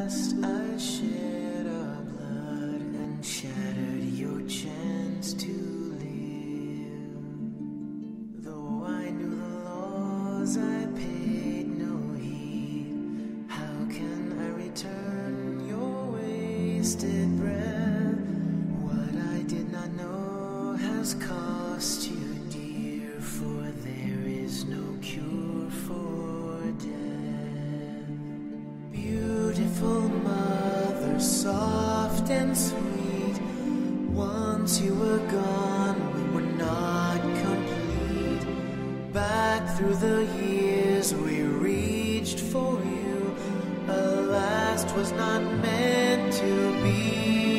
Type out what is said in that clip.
past I shed our blood and shattered your chance to live. Though I knew the laws, I paid no heed. How can I return your wasted breath? What I did not know has cost you dear, for there is no cure for death. Beautiful mother, soft and sweet, once you were gone, we were not complete. Back through the years we reached for you, alas 'twas not meant to be.